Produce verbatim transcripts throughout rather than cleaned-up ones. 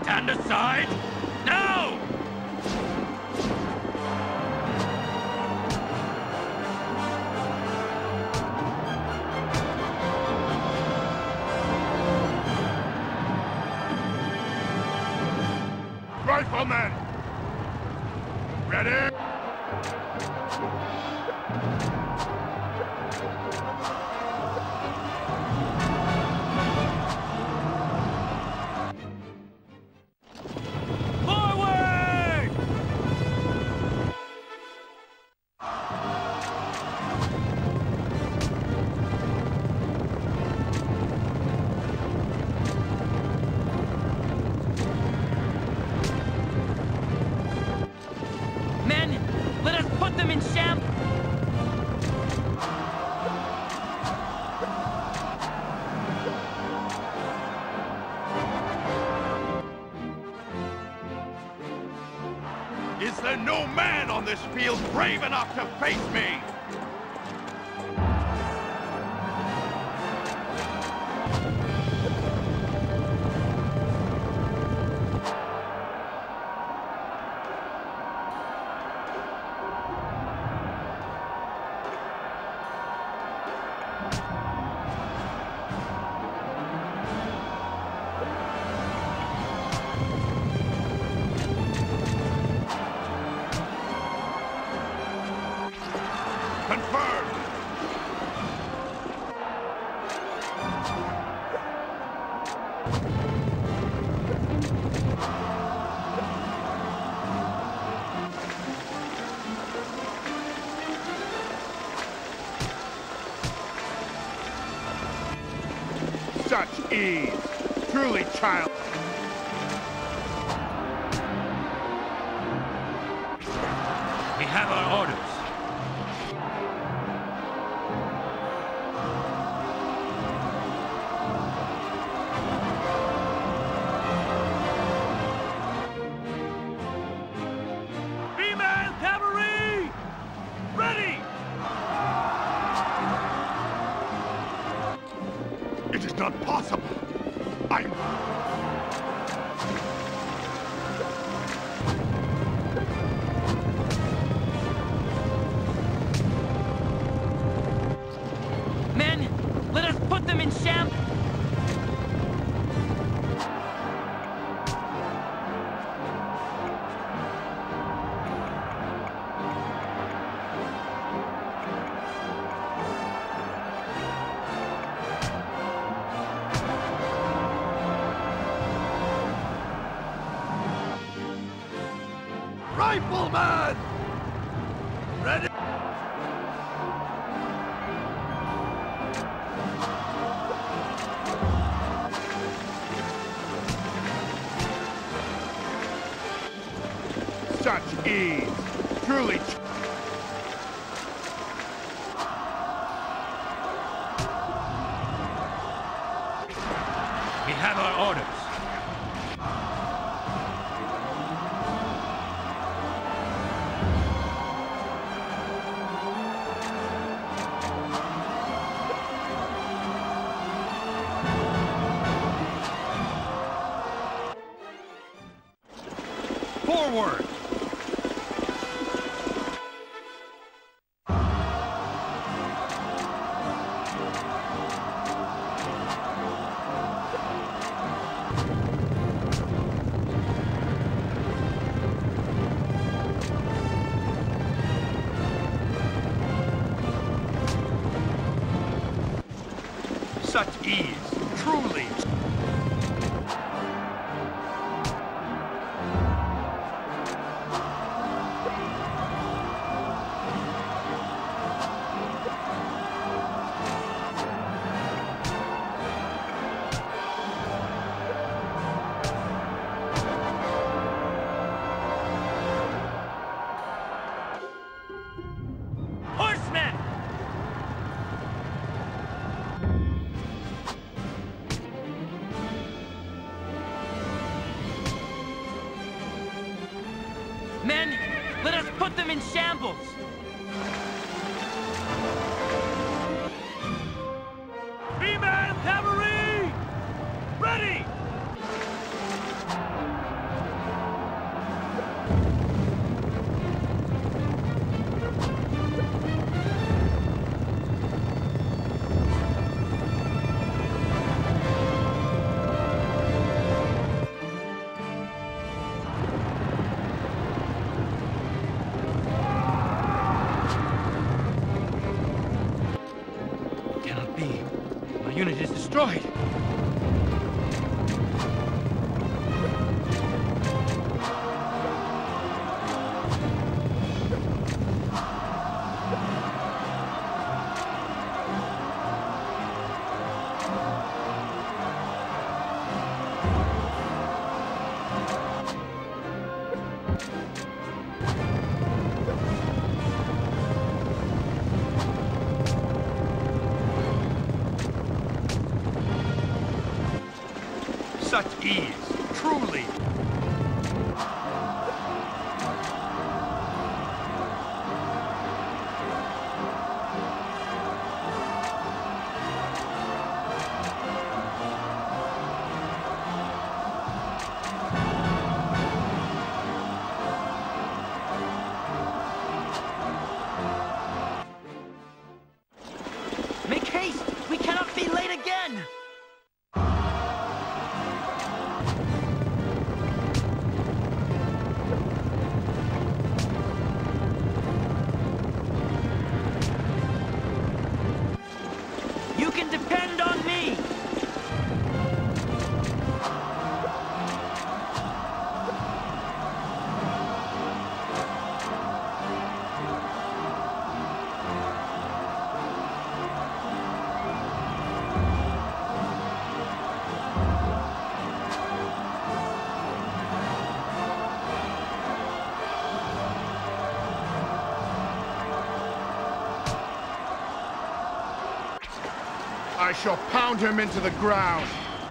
Stand aside! Now! Riflemen! Ready? Forward! Men, let us put them in shambles! Is there no man on this field brave enough to face me? Confirmed! Such ease! Truly child... We have our orders. Female cavalry! Ready! It is not possible! I'm... Men, let us put them in shambles! Rifleman! Ready? Such ease! Truly... ch- We have our orders. Forward! Such ease! Truly... Horsemen! Men, let us put them in shambles! Female cavalry! Ready! such ease, truly. Make haste! We cannot be late again! You can depend on me! I shall pound him into the ground.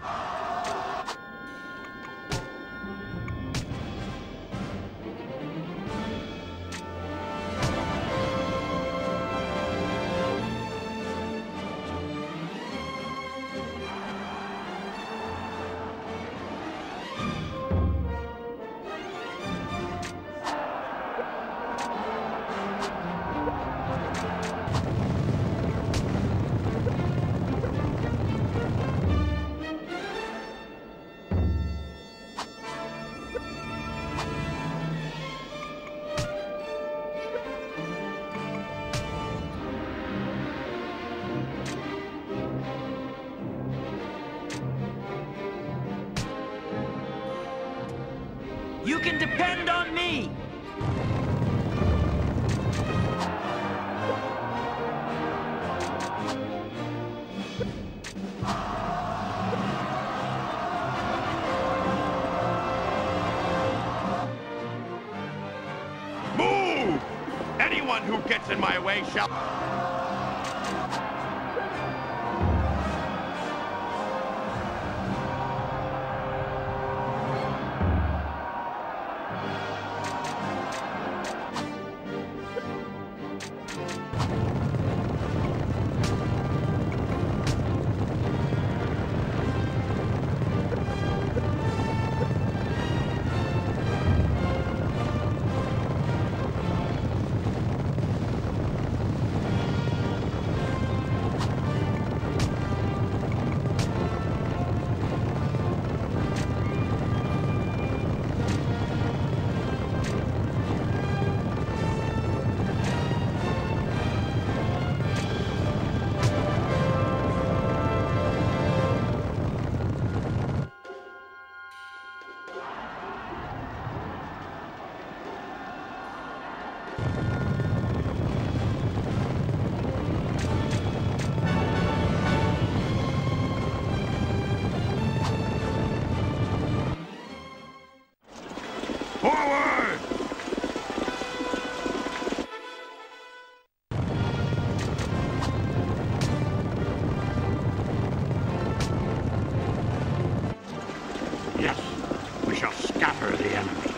You can depend on me! Move! Anyone who gets in my way shall... Forward! Yes, we shall scatter the enemy.